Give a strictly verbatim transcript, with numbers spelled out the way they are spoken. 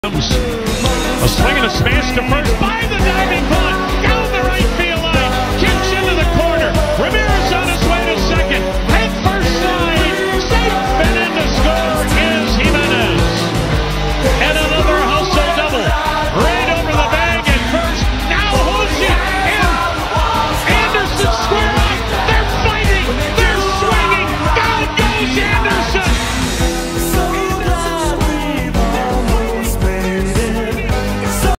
A swing and a smash to first by the diving